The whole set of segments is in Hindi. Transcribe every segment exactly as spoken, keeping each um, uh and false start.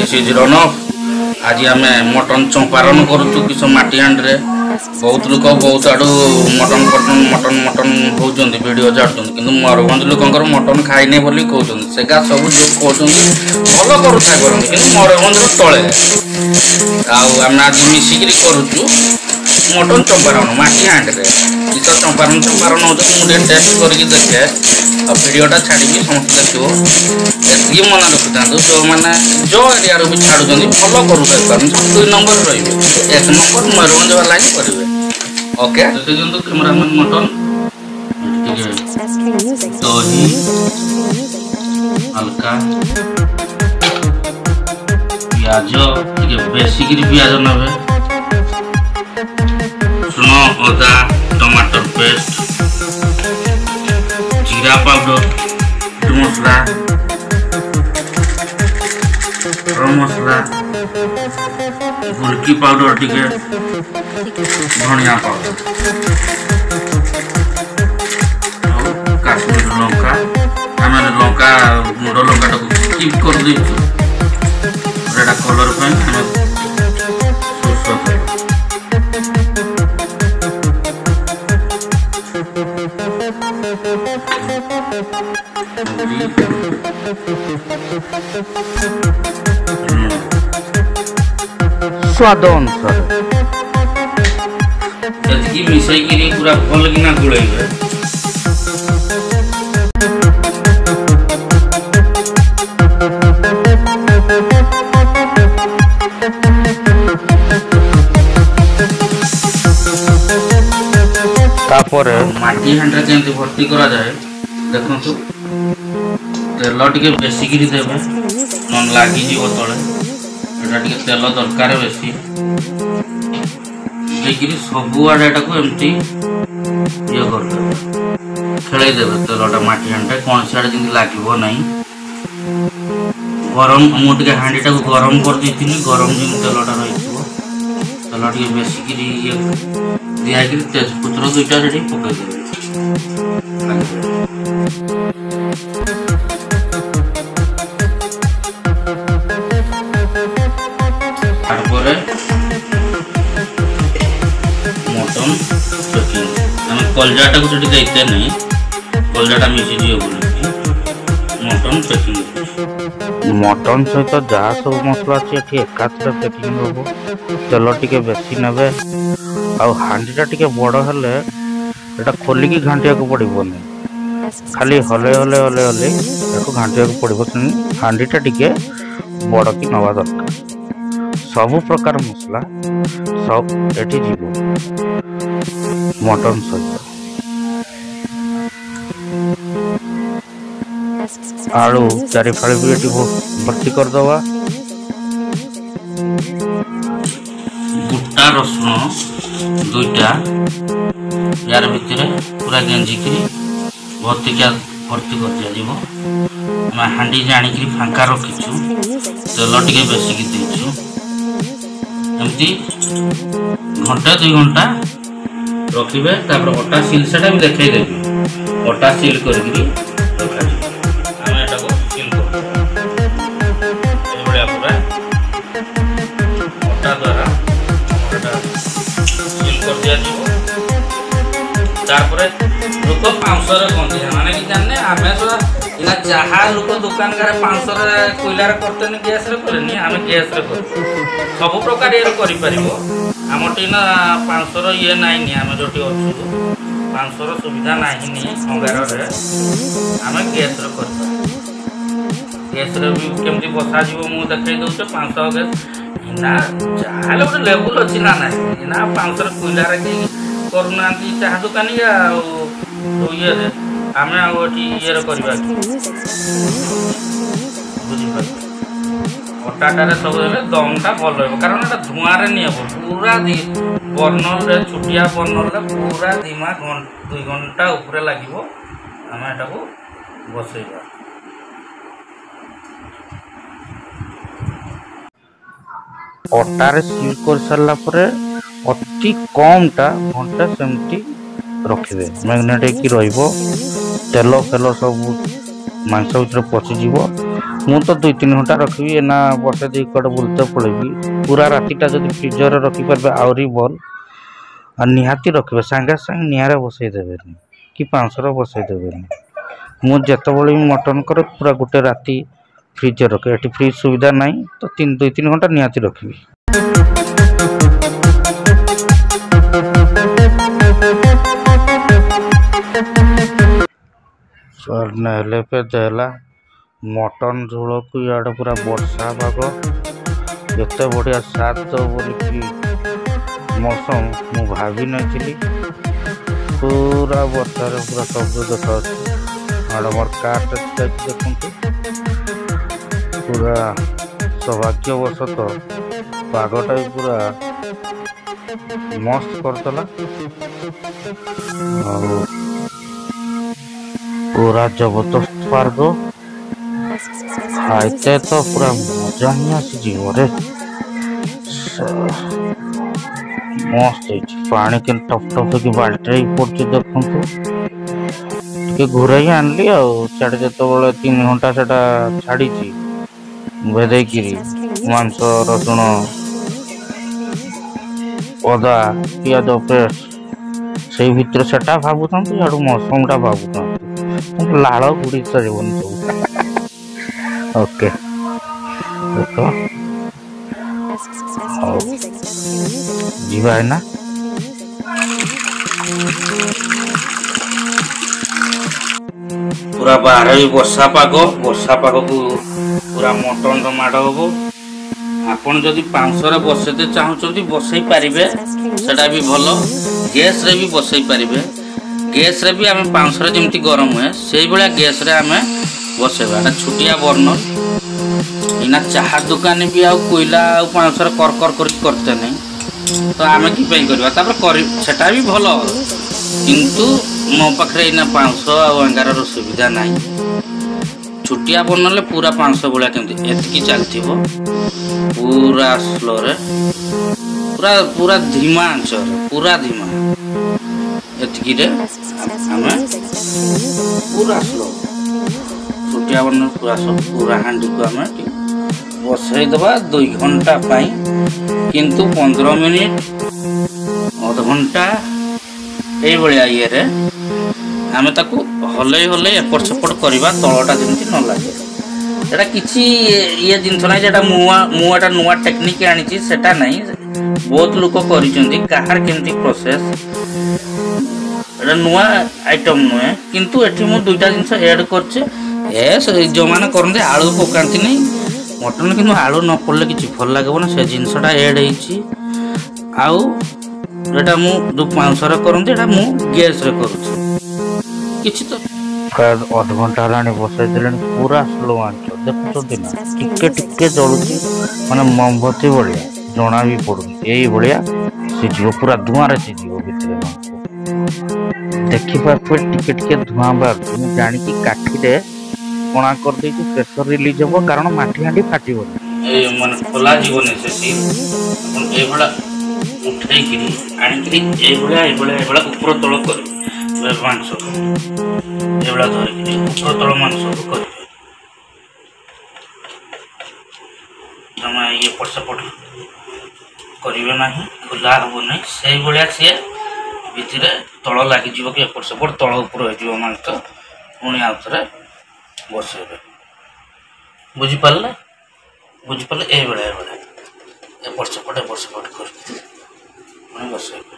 This is run up. आज आम मटन चंपारण करुचु किस माटी हांडी बहुत लोक बहुत आड़ू मटन पटन मटन मटन होती वीडियो छाड़ुं कि मयूरभंज लोकर मटन खाइने बोली कहते सेगा सब जो कहते भल करुथा करते कि मयूरभंज तले आम आज मिसिक करुचु मटन चंपारण माटी हांडी किस चंपारण चंपारण हो मुझे टेस्ट करके देखे वीडियोटा छाड़ी समस्त देखो ये मन रखी था जो मैंने जो एरिया भी छाड़ुं भल करुथा दुई नंबर रही एक नंबर मयूरभंज वाला ही करेंगे। ओके देखो कैमरामैन मटन दही हल्का पियाज बेसिक पियाज नबे सुन अदा टमाटर पेस्ट जीरा पाउडर मसला गरम मसला गुलकी पाउडर टिके धनिया पाउडर काश्मीर लंका आम लंका मुंड लंका स्किप कर कलर स्वाद अनुसार मिसाई पूरा भल किना गुड़े माटी हांडी केमती भर्ती करा जाए देखु तेल टे बेसिक देवे न लगी तले टे तेल दरकार बेसी देखिए सबुआड़े एमती ये करदे खेलदेवे तेलटा माटी हांडी कौन सियाड़े जमी लगे ना गरम मुझे हांडी टाक गरम कर दी गरम जमी तेलटा रही तेल टे बेसिक ये दिखाई तेजपत्र दुईटा से पकईदेवे मटन पैकिंग आम कलजाटा को देते नहीं कलजाटा मिसी मटन पैकिंग मटन सहित जहाँ सब मसला अच्छी एकाथरे पैकिंग हम तेल टे बेसी ने आउ हांडीटा टिके बड़ हेले एटा खोलिकी घांटिया को पड़बनी खाली हले हले हले हले याको घांटिया को पड़ब हांडीटा टिके बड़ की नवा दरकार सब प्रकार मसला सब एटी जीव मटन सहित आलू चारि फाड़ी भी एटी भर्ती करदवा गुटा रसुण दुईटा यार भितर पूरा गेंजिक भर्तिका भर्ती कर दिया हांडी जाणी फांका रखीचु तेल टे बेसिक देचु एमती घंटा दुई घंटा रखिए अटा सिल से भी देखदेवी अटा सिल कर अटा द्वारा लोक पाँचशे गंधे माने कि जाने आम इना जहाँ लोक दुकान गारे पाँचशे कोईलार करते गैस करें आम गैस कर सब प्रकार ये कर आम टीना पाँचशे ये नाइन आम जो अच्छु पाँचशे सुविधा नहीं अंगार आम गैस कर गैस भी केमती बसा जीव मुझे देखई दौचे पाँचशह गैस ना जहाँ गोटे लेवल अच्छी ना ना ना पाँचशे कोईलार करूना चाह दुकानी ये आम ये करवा बुझीपार अटाटे सब दमटा भल रहा कारण ये धुआं नहीं पूरा बर्नल छुटिया बर्नल पूरा धीमा दुई घंटा उपरे लगे आम एटा बसैबा अटारे सील कर सारा अति कमटा घंटा सेमती रखिदे मैग्नेट की रहिबो तेल फेल सब मांस भीतर पशिज मु तो दुई तीन घंटा रखी एना बसे दी कड़े बुलते पड़ेगी पूरा रातिटा जब फ्रिजर रखिपारे आहरी भल आ निहाती रखिए सांगे सांगे निआरे बसईदेवे कि पाँचर बसईदेवे मुझे भी मटन करे पूरा गोटे राति फ्रिजर रखे ये फ्रिज सुविधा ना तो तीन दुई तीन घंटा निहाती रखी नहले पे देला मटन झोल को इे पूरा वर्षा पाग एत बढ़िया सात बोलिकी मौसम मु भावी नहीं पूरा वर्षा पूरा सब देखा आड़ मोर कार देखु पूरा सौभाग्यवशत पागटा भी पूरा मस्त करदेला पूरा जबरदस्त पार्ग खाइते तो पूरा मजा ही आसी रे मस्त पानी के टप टप की बाल्टी पड़े देखु घूरे आनली आड़े जो तीन घंटा से छाड़ी भेदेकि मांस रसुण अदा पियाज पेस्ट से भर से भावुँ यार मौसम टा भावुँ लाल गुड़ी सजन सब ओके देखो जीवा है ना पूरा बाहर भी वर्षा पाग वर्षा पाग को पूरा मटन तो माड़ हम आपन जदि पाँचशे बसते चाहते बसई पारे सेटा भी भल गैस रे भी बसई पारे गैस रे भी आम पाँचशे जमी गरम हुए से भाया गैस रे आम बसैबा छुटिया बर्नर इना चाहा दुकान भी आ कोईला पाँचशे कर कर कर करते नहीं तो आम कि करवा भी भल किंतु मो पाखे इना पाँचशे आंगार सुविधा ना छुटिया बर्नर पूरा पाँचशे भाया कमी एतकी चलती पूरा स्लो रे पूरा पूरा धीमा आंच पूरा धीमा एतकी रे आमे पूरा स्लो छुटिया बर्नर पूरा सब पूरा हांडी को आमे बसई दबा दुई घंटा पाई किंतु पंद्रह मिनिट अध घंटा ये भाया ये आमे ताकू हलई हलई एपट सेपट करवा तलटा जमी न लगे एटा किसी ये जिनस ना जेटा मुआ मुआटा नुआ टेक्निक आनी सेटा नहीं बहुत लोक कर केमती प्रोसेस एटा नुआ आइटम नुहे किंतु एठी मु दुईटा जिनस ऐड करछे ए जो माने करते आलू पकाती नहीं मटन किंतु आलू न पड़ले किसी भल लगे ना से जिनसटा ऐड होती आउ एटा मु जो पाँचशे करते एटा मु गैस रे करूँ किछि तो अध घंटा है बसई दे पूरा स्लो आंच देखुं ना टिके टिके जलुची माने मोमबत्ती भाया जना भी पड़ुनी यही भाया सीझ पूरा धुआं सीझ भितर देखिपे टिके टिके धुआं बाहर जाणी काठी कणा कर प्रेसर रिलीज हम कारण माटी हांडी फाटी खोला जीवन से उठे ऊपर तल कर मांस ये धरिकी ऊपर तल मांस कर ये पट सेपट करेंगे ना खुला हम नहीं से भाया सी भितर तल लगे कि एपट सेपट तल ऊपर हो मांस पुणी आउ थे बसैबे बुझिपारे बुझिपारे ये भाया भाया एपट सेपट एपट सेपट कर बसैबे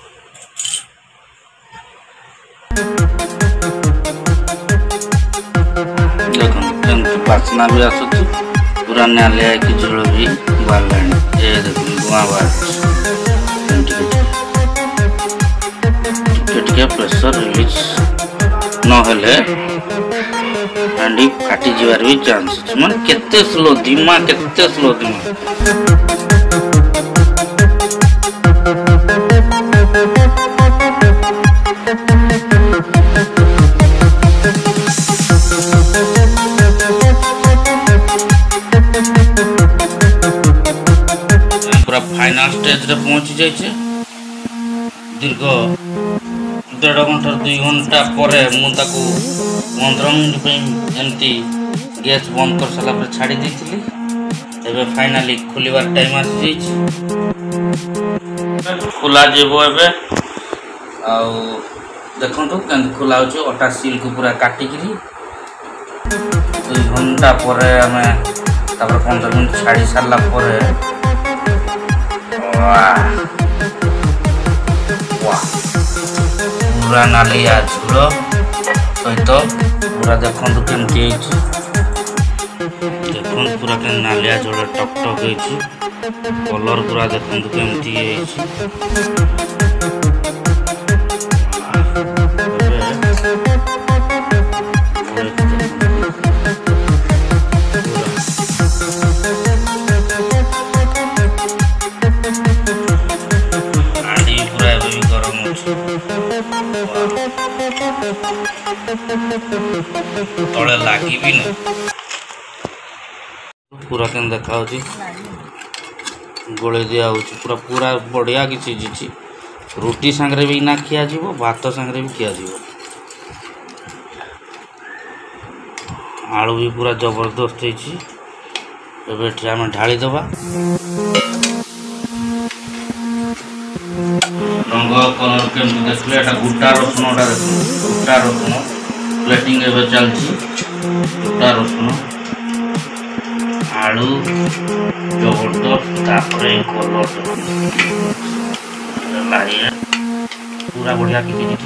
देखो बासना भी आस पूरा नालिया कि झोल भी बाहर ये देख धुआं बाहर टिके प्रेसर रिलीज नहले हांडी फाटी जीवार भी चांस अच्छे माने केते स्लो धीमा केते स्लो धीमा पूरा फाइनल स्टेज रे पहुंची जाइए दीर्घ डेढ़ घंटा दुई घंटा पर पंद्रह मिनिट एमती गैस बंद कर सारा पर छाड़ी देइथिली एबे फाइनली खुलिबार टाइम आसी जाइछि खुला जेबो एबे आ देखंतु केन खुला होछि अटा सील को पूरा काटी किरी दो घंटा पर हमें तापर पंद्रह मिनट छाड़ी सारला पर वाह वाह पूरा नालिया झोल सहित पूरा देखंतु केमती होछि देखंतु पूरा के नालिया झोल टक टक होछि कलर पूरा देखंतु केमती होछि तले लागी भी ना पूरा केन देखा होची गोले दिया होची पूरा पूरा बढ़िया की चीज रुटी संगे भी ना खिया जीवो भात संगे भी खिया जीवो आलू भी पूरा जबरदस्त होची एबे ठिया में ढाली दबा रंग कलर के देखले एटा गुटा रसुनटा देखो गुटा रसुन प्लेटिंग एबे चलची गुटा रसुन आलू जबरदस्त तापरे कलर लाइए पूरा बढ़िया की चीज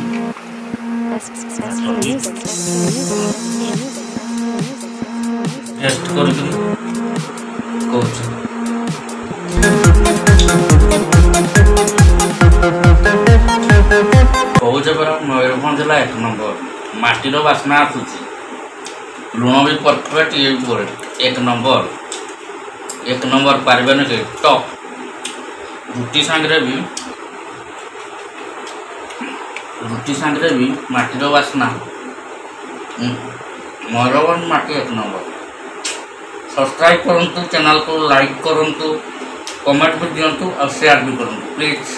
टेस्ट कर कोच कौचे पर मयूरभंज जिला एक नंबर माटीर बास्ना आसूची लुण भी परफेक्ट ये एक नंबर एक नंबर पारे न टॉप रुटी सांगे भी रुटी सांगे भी माटीर बास्ना मयूरभंज माटी एक नंबर सब्सक्राइब करंतु चैनल को लाइक करंतु कमेंट भी दियंतु और शेयर भी करंतु प्लीज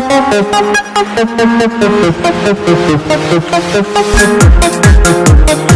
Thank you.